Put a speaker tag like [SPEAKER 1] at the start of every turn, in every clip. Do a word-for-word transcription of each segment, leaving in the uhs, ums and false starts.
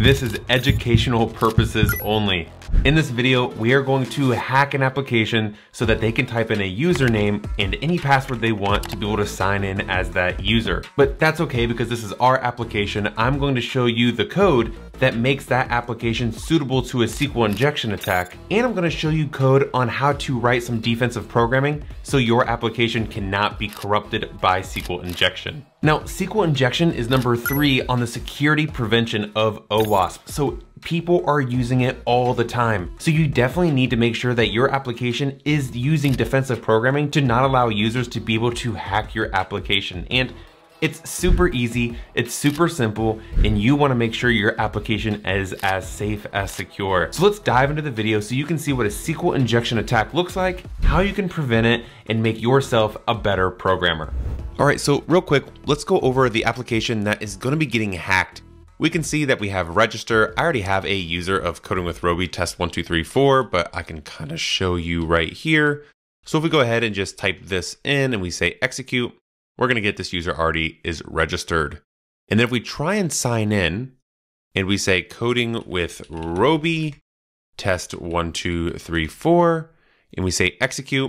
[SPEAKER 1] This is educational purposes only. In this video, we are going to hack an application so that they can type in a username and any password they want to be able to sign in as that user. But that's okay because this is our application. I'm going to show you the code that makes that application suitable to a S Q L injection attack. And I'm going to show you code on how to write some defensive programming so your application cannot be corrupted by S Q L injection. Now, S Q L injection is number three on the security prevention of OWASP. So people are using it all the time. So you definitely need to make sure that your application is using defensive programming to not allow users to be able to hack your application. And it's super easy, it's super simple, and you wanna make sure your application is as safe as secure. So let's dive into the video so you can see what a S Q L injection attack looks like, how you can prevent it, and make yourself a better programmer. All right, so real quick, let's go over the application that is gonna be getting hacked. We can see that we have register. I already have a user of Coding with Roby test one two three four, but I can kind of show you right here. So if we go ahead and just type this in and we say execute, we're gonna get this user already is registered. And then if we try and sign in and we say Coding with Roby test one two three four, and we say execute,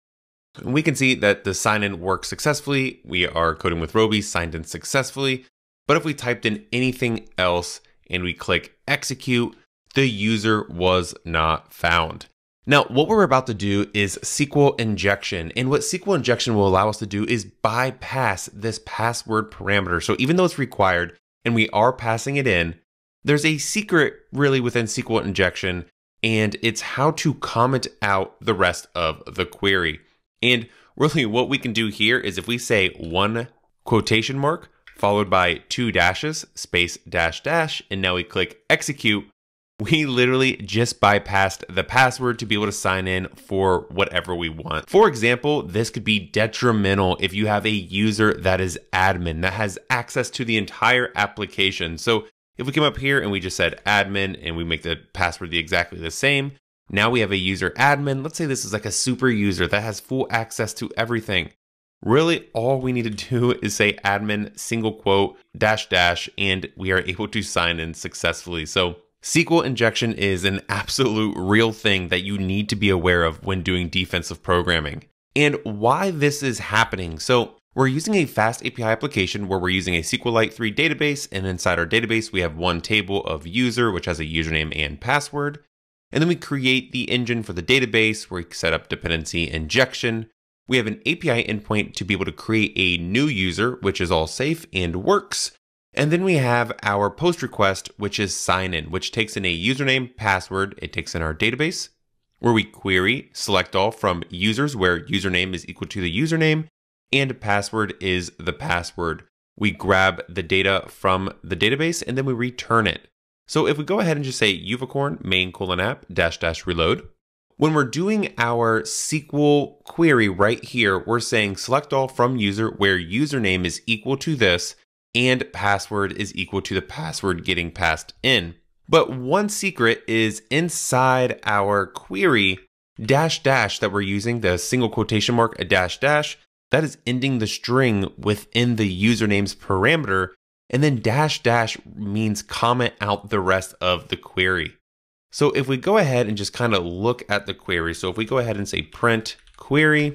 [SPEAKER 1] we can see that the sign in works successfully. We are Coding with Roby signed in successfully. But if we typed in anything else and we click execute, the user was not found. Now, what we're about to do is S Q L injection. And what S Q L injection will allow us to do is bypass this password parameter. So even though it's required and we are passing it in, there's a secret really within S Q L injection, and it's how to comment out the rest of the query. And really what we can do here is if we say one quotation mark, followed by two dashes, space dash dash, and now we click execute, we literally just bypassed the password to be able to sign in for whatever we want. For example, this could be detrimental if you have a user that is admin, that has access to the entire application. So if we come up here and we just said admin and we make the password the exactly the same, now we have a user admin. Let's say this is like a super user that has full access to everything. Really, all we need to do is say admin single quote dash dash, and we are able to sign in successfully. So S Q L injection is an absolute real thing that you need to be aware of when doing defensive programming. And why this is happening. So we're using a fast A P I application where we're using a SQLite three database, and inside our database, we have one table of user, which has a username and password. And then we create the engine for the database where we set up dependency injection. We have an A P I endpoint to be able to create a new user, which is all safe and works. And then we have our post request, which is sign in, which takes in a username, password. It takes in our database where we query, select all from users where username is equal to the username and password is the password. We grab the data from the database and then we return it. So if we go ahead and just say uvicorn main colon app dash dash reload, when we're doing our S Q L query right here, we're saying select all from user where username is equal to this and password is equal to the password getting passed in. But one secret is inside our query dash dash that we're using, the single quotation mark, a dash dash, that is ending the string within the username's parameter. And then dash dash means comment out the rest of the query. So if we go ahead and just kind of look at the query, so if we go ahead and say print query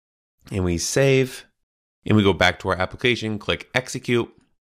[SPEAKER 1] and we save and we go back to our application, click execute,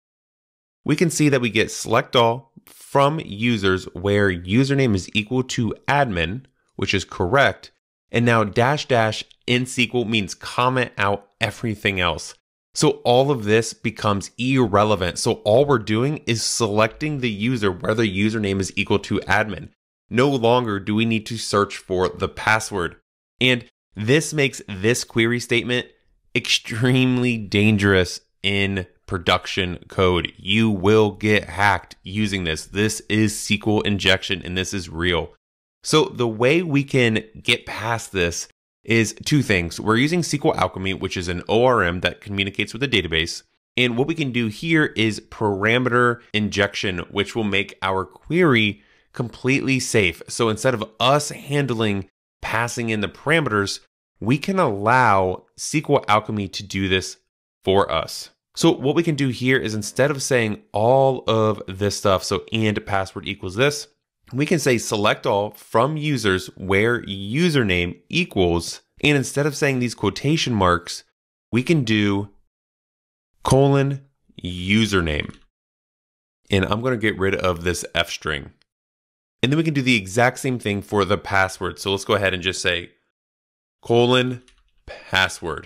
[SPEAKER 1] we can see that we get select all from users where username is equal to admin, which is correct. And now dash dash in S Q L means comment out everything else. So all of this becomes irrelevant. So all we're doing is selecting the user where the username is equal to admin. No longer do we need to search for the password. And this makes this query statement extremely dangerous in production code. You will get hacked using this. This is S Q L injection and this is real. So the way we can get past this is two things. We're using S Q L Alchemy, which is an O R M that communicates with the database. And what we can do here is parameter injection, which will make our query completely safe. So instead of us handling passing in the parameters, we can allow S Q L Alchemy to do this for us. So what we can do here is instead of saying all of this stuff, so and password equals this, we can say select all from users where username equals, and instead of saying these quotation marks, we can do colon username. And I'm going to get rid of this F string. And then we can do the exact same thing for the password. So let's go ahead and just say colon password.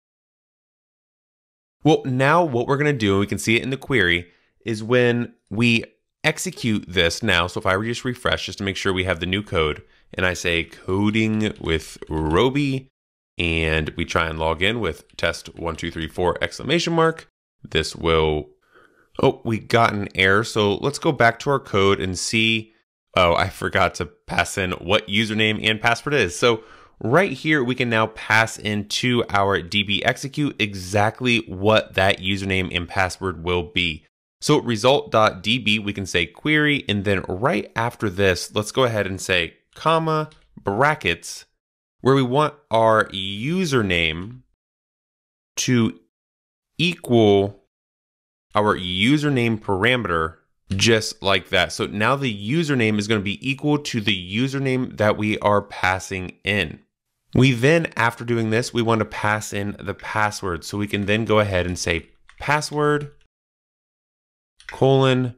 [SPEAKER 1] Well, now what we're going to do, and we can see it in the query, is when we execute this now. So if I were to just refresh just to make sure we have the new code, and I say coding with Roby, and we try and log in with test one, two, three, four exclamation mark, this will, oh, we got an error. So let's go back to our code and see, oh, I forgot to pass in what username and password is. So right here, we can now pass into our D B execute exactly what that username and password will be. So result.db, we can say query, and then right after this, let's go ahead and say comma, brackets, where we want our username to equal our username parameter, just like that. So now the username is going to be equal to the username that we are passing in. We then, after doing this, we want to pass in the password. So we can then go ahead and say password colon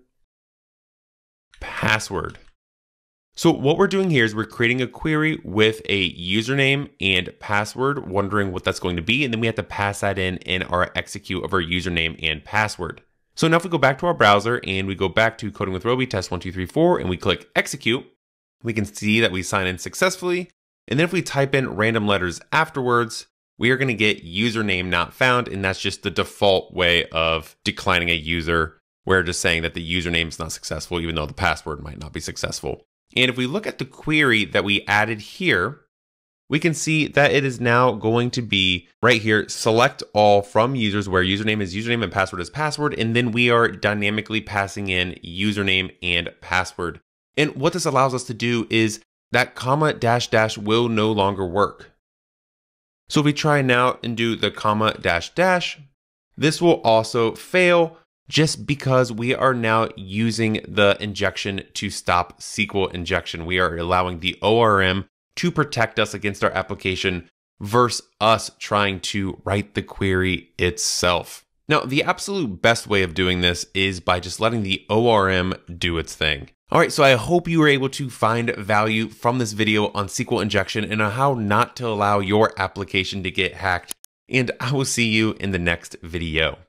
[SPEAKER 1] password. So what we're doing here is we're creating a query with a username and password, wondering what that's going to be. And then we have to pass that in in our execute of our username and password. So now if we go back to our browser and we go back to coding with Roby, test one, two, three, four, and we click execute, we can see that we sign in successfully. And then if we type in random letters afterwards, we are going to get username not found. And that's just the default way of declining a user. We're just saying that the username is not successful, even though the password might not be successful. And if we look at the query that we added here, we can see that it is now going to be right here, select all from users where username is username and password is password. And then we are dynamically passing in username and password. And what this allows us to do is that comma dash dash will no longer work. So if we try now and do the comma dash dash, this will also fail just because we are now using the injection to stop S Q L injection. We are allowing the O R M to protect us against our application versus us trying to write the query itself. Now, the absolute best way of doing this is by just letting the O R M do its thing. All right, so I hope you were able to find value from this video on S Q L injection and on how not to allow your application to get hacked. And I will see you in the next video.